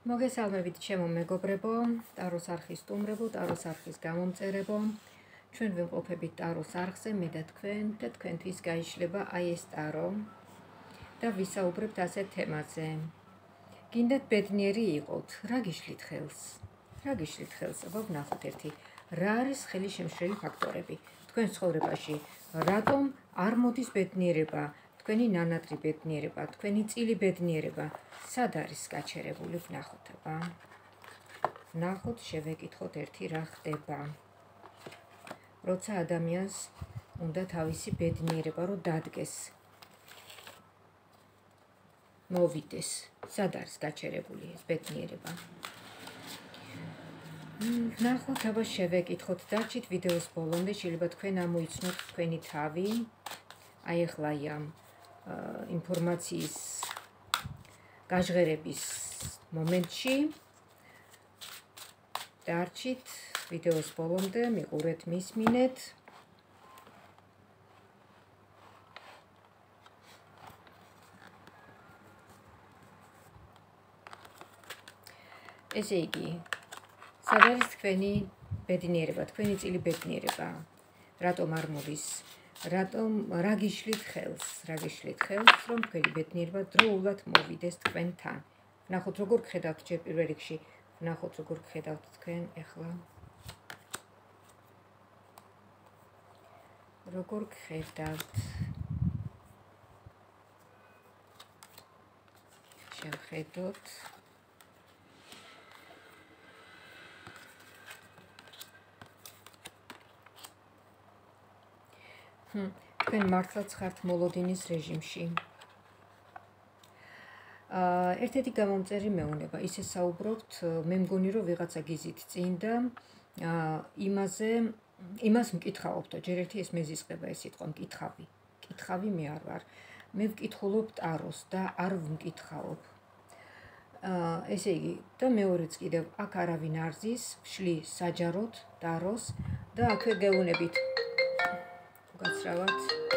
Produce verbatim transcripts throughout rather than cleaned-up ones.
მოგესალმებით ჩემო მეგობრებო, ტაროს არხის სტუმრებო, ტაროს არხის გამომწერებო. ჩვენ ვიმყოფებით ტაროს არხზე, მე და თქვენ და თქვენთვის გაიშლება აი ეს ტარო და ვისაუბრებთ ასეთ თემაზე. გინდათ ბედნიერი იყოთ, რა გიშლით ხელს? რა გიშლით ხელს? აბა ვნახოთ ერთი. რა არის ხელის შემშლელი ფაქტორები თქვენ ცხოვრებაში? რატომ არ მოდის ბედნიერება? თქვენი ნანატრი ბედნიერება, თქვენი წილი ბედნიერება, სად არის გაჩერებული? ვნახოთ, აბა. ვნახოთ, შევეკითხოთ ერთი რა ხდება. როცა ადამიანს უნდა თავისი ბედნიერება რო დადგეს, მოვიდეს, სად არის გაჩერებული ეს ბედნიერება? ვნახოთ, აბა შევეკითხოთ, დარჩით ვიდეოს ბოლომდე, შეიძლება თქვენ ამოიცნოთ თქვენი თავი. აი ახლა ამ ინფორმაციის გაჟღერების მომენტში დარჩით ვიდეოს ბოლომდე, მიყურეთ, მისმინეთ. ესე იგი, სად არის თქვენი ბედნიერება, თქვენი წილი ბედნიერება? რატომ არ მოდის? რატომ რა გიშლით ხელს? რა გიშლით ხელს, რომ თქვენი ბედნიერება დროულად მოვიდეს თქვენთან? ვნახოთ, როგორ გხედავთ ჯერ პირველ რიგში, ვნახოთ, როგორ გხედავთ თქვენ ახლა. როგორ გხედავთ? შევხედოთ. თქვენ მართლაც ხართ მოლოდინის რეჟიმში. ერთ-ერთი გამომწერი მეუნება, ისე საუბრობთ, მე მგონი რომ ვიღაცა გიზით წინ და იმაზე, იმას მკითხავობთ, ჯერ ერთი ეს მეზისყება ეს სიტყვა მკითხავი. მკითხავი მე არ ვარ. მე ვკითხულობ ტაროს და არ ვმკითხავობ. ესე იგი, და მეორეც კიდევ აქ არავინ არ ზის, ვშლი საჯაროდ ტაროს და აქვე გეუნებით. გაცრავად.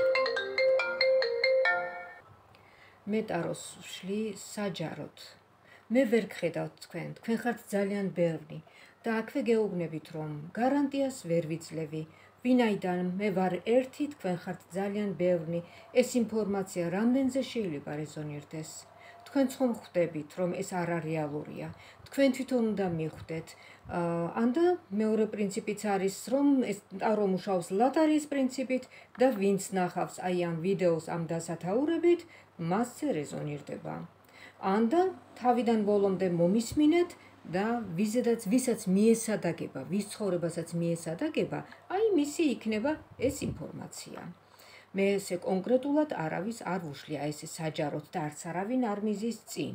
მე ტაროს ვშლი საჯაროდ. მე ვერ გხედავთ თქვენ, თქვენ ხართ ძალიან ბევრი და აქვე გეუბნებით, რომ გარანტიას ვერ ვიძლევი. ვინაიდან მე ვარ ერთი, თქვენ ხართ ძალიან ბევრი. ეს ინფორმაცია რამდენზე შეიძლება რეზონირდეს? თქვენ ხომ ხვდებით, რომ ეს არარეალურია. თქვენ თვითონ უნდა მიხვდეთ. ანდა მეორე პრინციპიც არის, რომ ეს ტარო მუშაობს ლატარიის პრინციპით და ვინც ნახავს აი ამ ვიდეოს ამ დასათაურებით, მასზე რეზონირდება. ანდა თავიდან ბოლომდე მომისმინეთ და ვიზედაც ვისაც მიესადაგება, ვის ცხოვრებასაც მიესადაგება, აი მისი იქნება ეს ინფორმაცია. მე ესე კონკრეტულად არავის არ ვუშლია ესე საჯაროდ და არც არავინ არ მიზის წინ.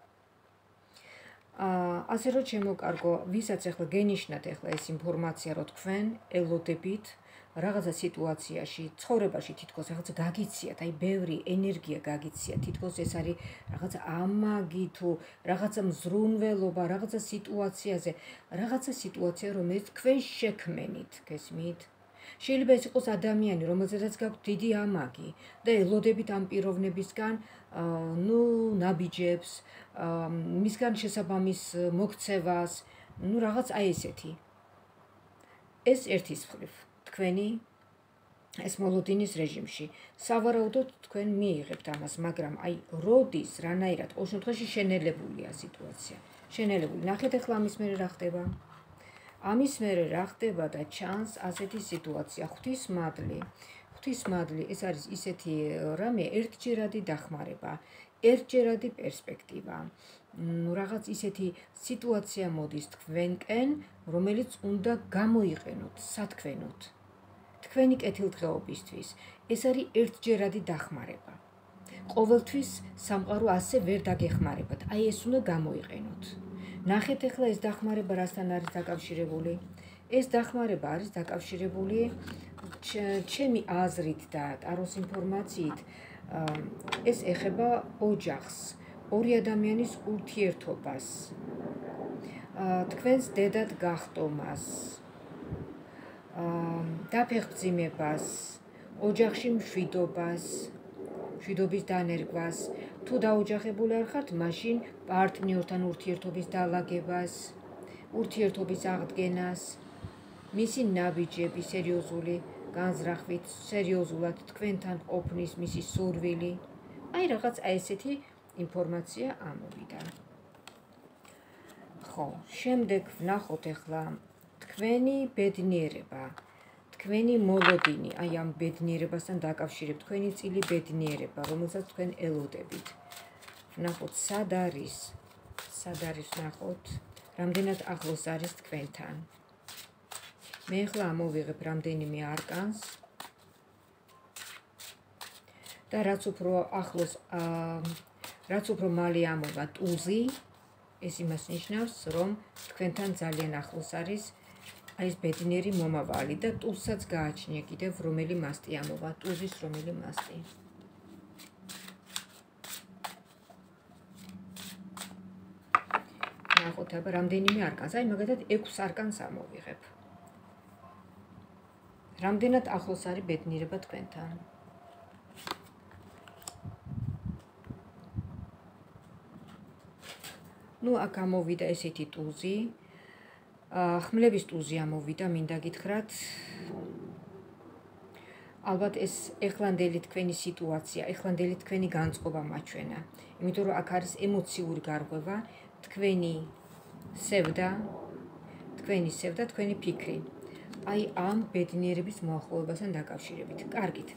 ასე რომ შემოკარგო, ვისაც ახლა გენიშნათ ახლა ეს ინფორმაცია, რომ თქვენ ელოდებით რაღაცა სიტუაციაში, ცხოვრებაში თითქოს რაღაცა გაგიციათ, აი ბევრი ენერგია გაგიციათ, თითქოს ეს არის რაღაცა ამაგი თუ რაღაცა მზრუნველობა, რაღაცა სიტუაციაზე, რაღაცა სიტუაცია, რომელიც თქვენ შექმენით, გესმით? შეიძლება ეს იყოს ადამიანი, რომელზედაც გაქვთ დიდი ამაგი და ელოდებით ამ პიროვნებისგან, ნუ ნაბიჯებს, მისგან შესაბამის მოქცევას, ნუ რაღაც აი ესეთი. ეს ერთის მხრივ თქვენი ეს მოლოდინის რეჟიმში. სავარაუდოდ თქვენ მიიღებთ ამას, მაგრამ აი როდის, რანაირად, ყოველ შემთხვევაში შენელებულია სიტუაცია. შენელებული. ნახეთ ახლა ამის მერე რა ხდება? ამის მერე რა ხდება და ჩანს ასეთი სიტუაცია, ღვთისმადლი. ღვთისმადლი, ეს არის ისეთი რამე, ერთჯერადი დახმარება, ერთჯერადი პერსპექტივა. რაღაც ისეთი სიტუაცია მოდის თქვენკენ, რომელიც უნდა გამოიყენოთ, სათქვენოთ. თქვენი კეთილდღეობისთვის. ეს არის ერთჯერადი დახმარება. ყოველთვის სამყარო ასე ვერ დაგეხმარებათ. აი ეს უნდა გამოიყენოთ. ნახეთ ახლა ეს დახმარება რასთან არის დაკავშირებული? ეს დახმარება არის დაკავშირებული ჩემი აზრით და ტაროს ინფორმაციით, ეს ეხება ოჯახს, ორი ადამიანის ურთიერთობას, თქვენს დედად გახტომას, დაფეხმძიმებას, ოჯახში მშვიდობას, მშვიდობის დანერგვას, თუ დაოჯახებული არ ხართ, მაშინ პარტნიორთან ურთიერთობის დალაგებას, ურთიერთობის აღდგენას, მისი ნაბიჯები სერიოზული განზრახვით, სერიოზულად თქვენთან ყოფნის მისი სურვილი. აი რაღაც აი ესეთი ინფორმაცია ამოვიდა. ხო, შემდეგ ვნახოთ ახლა თქვენი ბედნიერება, თქვენი მოლოდინი, აი ამ ბედნიერებასთან დაკავშირებით, თქვენი წილი ბედნიერება, რომელსაც თქვენ ელოდებით. ვნახოთ, სად არის, სად არის ვნახოთ, რამდენად ახლოს არის თქვენთან. მე ახლა ამოვიღებ რამდენიმე არკანს და რაც უფრო ახლოს, რაც უფრო მალე ამოვა ტუზი, ეს იმას ნიშნავს, რომ თქვენთან ძალიან ახლოს არის აი ეს ბედნიერი მომავალი და ტუზსაც გააჩნია კიდევ რომელი მასტი ამოვა, ტუზის რომელი მასტი. ნახოთ აბა რამდენიმე არკანს, აი მაგალითად ექვს არკანს ამოვიღებ. რამდენად ახლოს არის ბედნიერება თქვენთან. ნუ აქ ამოვიდა ესეთი ტუზი, ხმლების ტუზი ამოვიდა, მინდა გითხრათ. ალბათ ეს ეხლანდელი თქვენი სიტუაცია, ეხლანდელი თქვენი განწყობა მაჩვენა. იმიტომ რომ აქ არის ემოციური გარღვევა, თქვენი სევდა, თქვენი სევდა, თქვენი ფიქრი. აი ამ ბედნიერების მოახლოებასთან დაკავშირებით. კარგით.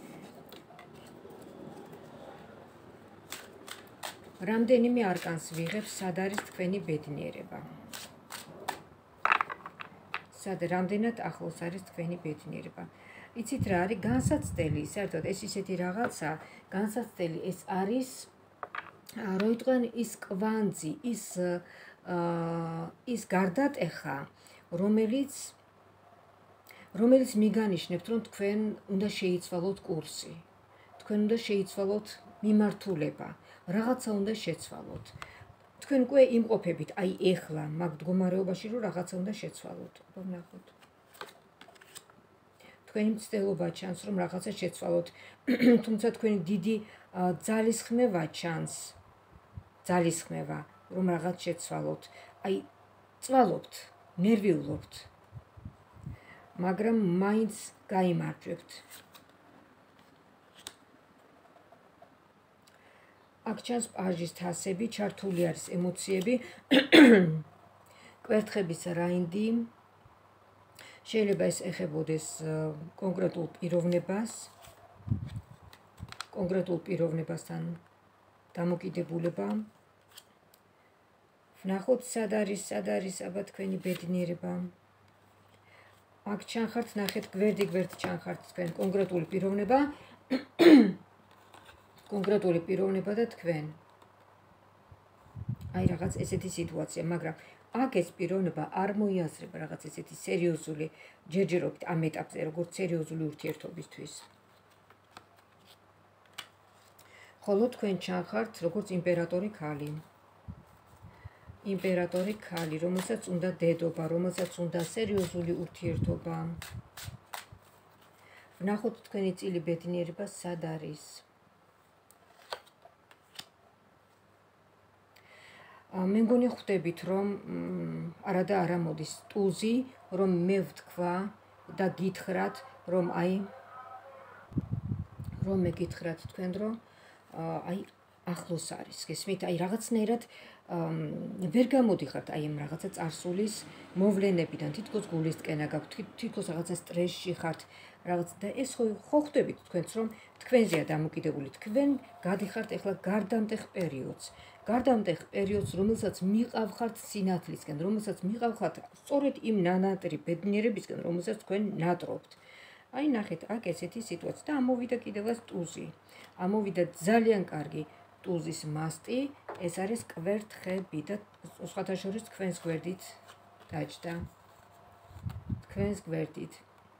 რამდენიმე არკანს ვიღებ, სად არის თქვენი ბედნიერება. სად რამდენად ახლოს არის თქვენი ბედნიერება. იცით რა არის განსაცდელი, საერთოდ ეს ისეთი რაღაცა, განსაცდელი ეს არის, რომ იტყვიან ის კვანძი, ის ის გარდატეხა, რომელიც რომელიც მიგანიშნებთ, რომ თქვენ უნდა შეიცვალოთ კურსი. თქვენ უნდა შეიცვალოთ მიმართულება, რაღაცა უნდა შეცვალოთ. თქვენ უკვე იმყოფებით, აი ეხლა მაგ მდგომარეობაში, რომ რაღაცა უნდა შეცვალოთ. აბა ვნახოთ. თქვენი მცდელობა ჩანს, რომ რაღაცა შეცვალოთ, თუმცა თქვენი დიდი ძალისხმევა ჩანს, ძალისხმევა, რომ რაღაც შეცვალოთ. აი წვალობთ, ნერვიულობთ. მაგრამ მაინც გაიმარჯვებთ. აქ ჩანს პაჟის თასები, ჩართული არის ემოციები, კვერთხების რაინდი, შეიძლება ეს ეხებოდეს კონკრეტულ პიროვნებას, კონკრეტულ პიროვნებასთან დამოკიდებულება. ვნახოთ, სად არის, სად არის აბა თქვენი ბედნიერება. აქ ჩანხართ, ნახეთ, გვერდი გვერდ ჩანხართ თქვენ კონკრეტული პიროვნება, კონკრეტული პიროვნება და თქვენ. აი რაღაც ესეთი სიტუაცია, მაგრამ აქ ეს პიროვნება არ მოიაზრება რაღაც ესეთი სერიოზული ჯერჯერობით ამ ეტაპზე, როგორც სერიოზული ურთიერთობისთვის. ხოლო თქვენ ჩანხართ როგორც იმპერატორი ქალი. იმპერატორი ქალი, რომელსაც უნდა დედობა, რომელსაც უნდა სერიოზული ურთიერთობა. ვნახოთ თქვენი წილი ბედნიერება სად არის. მე მგონი ხვდებით, რომ არა და არა მოდის ტუზი, რომ მე ვთქვა და გითხრათ, რომ აი რომ მე გითხრათ თქვენ, რომ აი ახლოს არის, გესმით, აი რაღაცნაირად ვერ გამოდიხართ აი ამ რაღაცა წარსულის მოვლენებიდან, თითქოს გულისკენა გაქვთ, თითქოს რაღაცა სტრესში ხართ, რაღაც და ეს ხო ხვდებით თქვენც, რომ თქვენზეა დამოკიდებული, თქვენ გადიხართ ახლა გარდამტეხ პერიოდს. გარდამტეხ პერიოდს, რომელსაც მიყავხართ სინათლისკენ, რომელსაც მიყავხართ სწორედ იმ ნანატრი ბედნიერებისკენ, რომელსაც თქვენ ნატრობთ. აი ნახეთ, აქ ესეთი სიტუაცია და ამოვიდა კიდევაც ტუზი. ამოვიდა ძალიან კარგი ტუზის მასტი, ეს არის კვერთხები და სხვათა შორის თქვენს გვერდით დაჯდა. თქვენს გვერდით.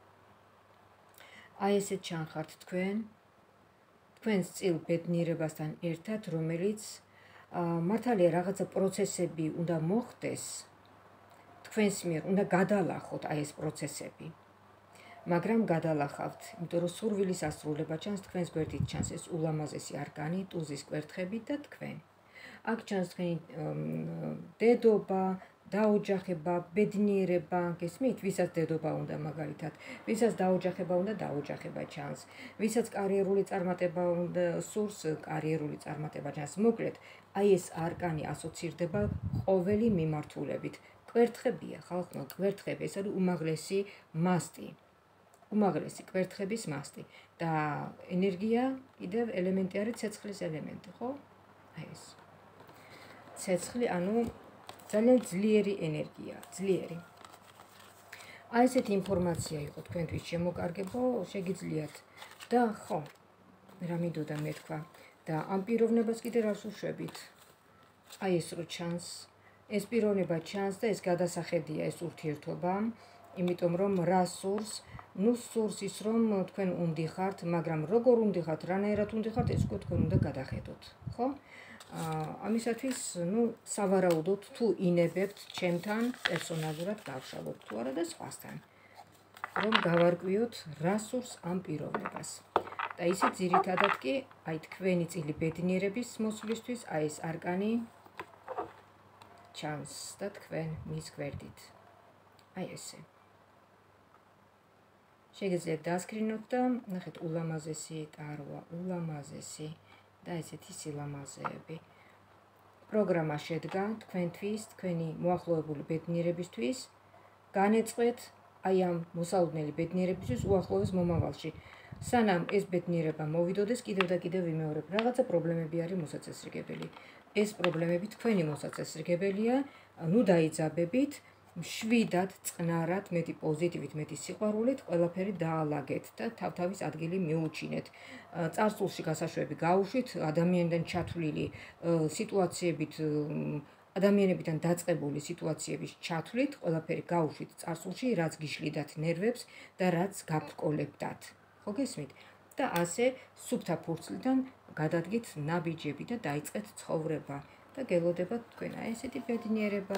აი ესე ჩანხართ თქვენ, თქვენს წილ ბედნიერებასთან ერთად, რომელიც მართალია რაღაცა პროცესები უნდა მოხდეს, თქვენს მიერ უნდა გადალახოთ აი ეს პროცესები. მაგრამ გადალახავთ, იმიტომ რომ სურვილის ასრულება ჩანს თქვენს გვერდით ჩანს ეს ულამაზესი არკანი, ტუზის კვერთხები და თქვენ. აქ ჩანს თქვენი დედობა, დაოჯახება, ბედნიერება, გესმით? ვისაც დედობა უნდა მაგალითად, ვისაც დაოჯახება უნდა, დაოჯახება ჩანს. ვისაც კარიერული წარმატება უნდა, სურს კარიერული წარმატება ჩანს. მოკლედ, აი ეს არკანი ასოცირდება ყოველი მიმართულებით. კვერთხებია, ხალხო, კვერთხები, ეს არის უმაღლესი მასტი. უმაღლესი კვერთხების მასტი და ენერგია კიდევ ელემენტი არის ცეცხლის ელემენტი, ხო? აი ეს. ცეცხლი, ანუ ძალიან ძლიერი ენერგია, ძლიერი. აი ესეთი ინფორმაცია იყო თქვენთვის შემოკარგებო, შეგიძლიათ და ხო, რა მინდოდა მეთქვა და ამ პიროვნებას კიდე რას უშვებით? აი ეს რო ჩანს, ეს პიროვნება ჩანს და ეს გადასახედია ეს ურთიერთობა, იმიტომ რომ რა სურს, ნუ სურს ის რომ თქვენ უნდიხართ, მაგრამ როგორ უნდიხართ, რანაირად უნდიხართ, ეს უკვე თქვენ უნდა გადახედოთ, ხო? ამისათვის, ნუ სავარაუდოდ თუ ინებებთ ჩემთან პერსონალურად გავშალოთ თუ არა და სხვასთან, რომ გავარკვიოთ რა სურს ამ პიროვნებას. და ისე ძირითადად კი, აი თქვენი წილი ბედნიერების მოსვლისთვის, აი ეს არკანი ჩანს და თქვენ მის გვერდით. აი ესე. შეგიძლიათ დასკრინოთ და ნახეთ ულამაზესი ტაროა, ულამაზესი და ესეთი სილამაზეები. პროგრამა შედგა თქვენთვის, თქვენი მოახლოებული ბედნიერებისთვის, განეწყვეთ აი ამ მოსალოდნელი ბედნიერებისთვის უახლოეს მომავალში. სანამ ეს ბედნიერება მოვიდოდეს, კიდევ და კიდევ ვიმეორებ, რაღაცა პრობლემები არის მოსაწესრიგებელი. ეს პრობლემები თქვენი მოსაწესრიგებელია, ნუ დაიძაბებით, მშვიდად, წყნარად, მეტი პოზიტივით, მეტი სიყვარულით, ყველაფერი დაალაგეთ და თავთავის ადგილი მიუჩინეთ. წარსულში გასაშვები გაუშვით, ადამიანიდან ჩათვლილი სიტუაციებით, ადამიანებიდან დაწყებული სიტუაციების ჩათვლით, ყველაფერი გაუშვით წარსულში, რაც გიშლიდათ ნერვებს და რაც გაფრკოლებდათ. ხო გესმით? და ასე სუფთა ფურცლიდან გადადგით ნაბიჯები და დაიწყეთ ცხოვრება და გელოდებათ თქვენ აი ესეთი ბედნიერება.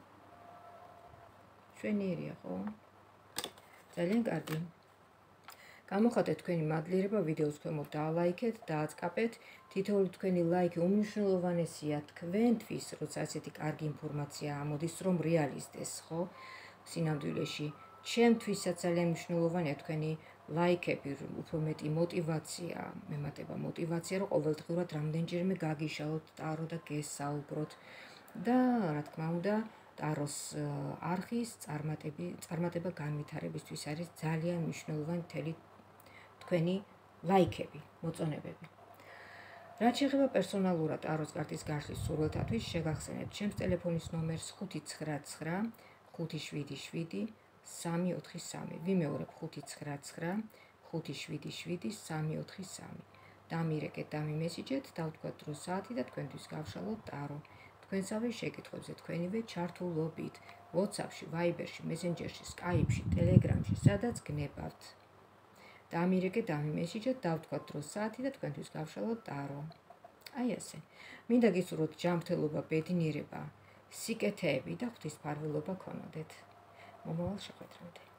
ჩვენიერია, ხო? ძალიან კარგი. გამოხატეთ თქვენი მადლიერება ვიდეოს ქვემოთ დაალაიქეთ, დააწყაპეთ. თითოეული თქვენი ლაიქი უმნიშვნელოვანესია თქვენთვის, როცა ასეთი კარგი ინფორმაცია ამოდის, რომ რეალიზდეს, ხო? სინამდვილეში. ჩემთვისაც ძალიან მნიშვნელოვანია თქვენი ლაიქები, უფრო მეტი мотиваცია, მემატება мотиваცია, რომ ყოველდღურად რამდენჯერმე გაგიშალოთ ტარო და გესაუბროთ. და რა თქმა უნდა, ტაროს არხის წარმატები, წარმატება განვითარებისთვის არის ძალიან მნიშვნელოვანი მთელი თქვენი ლაიქები, მოწონებები. რაც შეეხება პერსონალურად ტაროს კარტის გაშლის სურვილთათვის, შეგახსენებთ ჩემს ტელეფონის ნომერს ხუთი ცხრა ცხრა ხუთი შვიდი შვიდი სამი ოთხი სამი. ვიმეორებ ხუთი ცხრა ცხრა ხუთი შვიდი შვიდი სამი ოთხი სამი. დამირეკეთ, დამიმესიჯეთ, დავთქვათ დრო საათი და თქვენთვის გავშალოთ ტარო. თქვენსავე შეკითხვებზე თქვენივე ჩართულობით, WhatsApp-ში, Viber-ში, Messenger-ში, Skype-ში, Telegram-ში, სადაც გნებავთ. დამირეკეთ, დამიმესიჯეთ, დავთქვათ დრო საათი და თქვენთვის გავშალოთ ტარო. აი ესე. მინდა გისურვოთ ჯანმრთელობა, ბედნიერება, სიკეთეები და ღვთისმფარველობა გქონოდეთ. მომავალ შეხვედრამდე.